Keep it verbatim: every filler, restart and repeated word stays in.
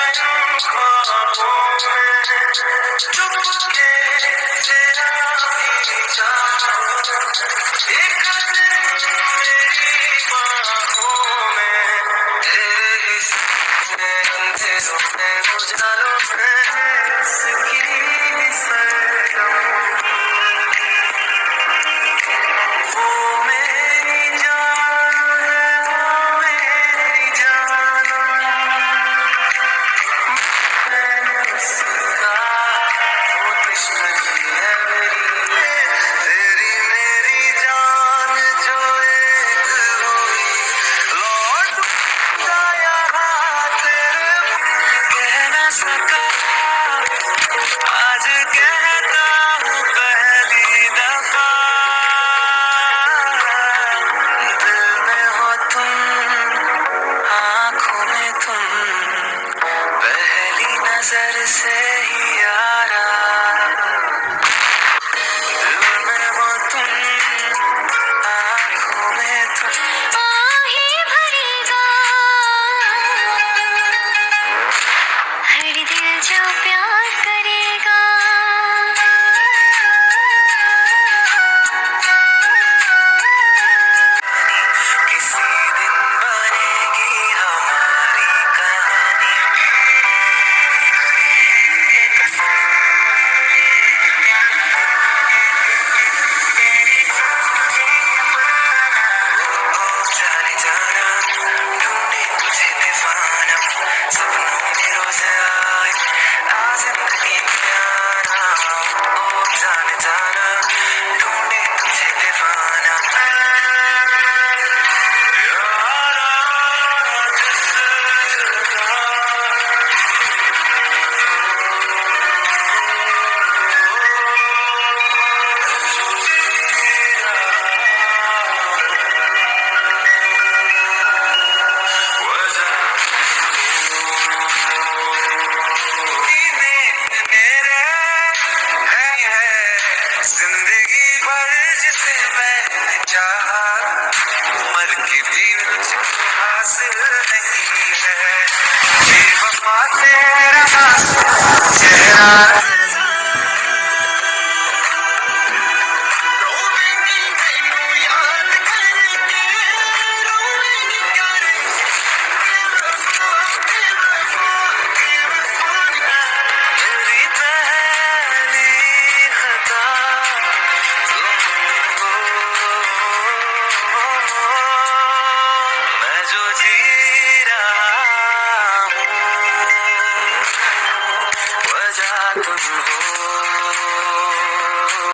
चुपके से भी जाऊं एक दिन मेरी बाहों में, तेरे ही सपने अंधेरों में उजालों में इसकी सरगम, वो मेरी जान है, वो मेरी जान, मैंने उसका वो दुश्मनी है मेरी, तेरी मेरी जान जो एक हुई, लौट आया तेरे, कह ना सका आज कहता हूँ पहली दफा, दिल में हो तुम, आँखों में तुम, पहली नजर से ही यारा, दिल में हो तुम, आँखों में तुम, आहे भरेगा हर दिल जो प्यार करेगा, किसी दिन बनेगी हमारी कहानी, जाने जाना ढूंढे तुझे दीवाना, सपनों में रोज आए आ जिंदगी में आना, ओ जाने जाना ढूंढे तुझे दीवाना, यारा जिस जिंदगी भर जिसे मैंने चाहा, मर के भी मुझको हासिल नहीं है, बेवफा तेरा चेहरा, रोवेंगी तेनू याद करके, रोवेंगी करे बेवफा बेवफा बेवफा, मेरी पहली खता मैं जो जी रहा हूँ, वजह तुम हो।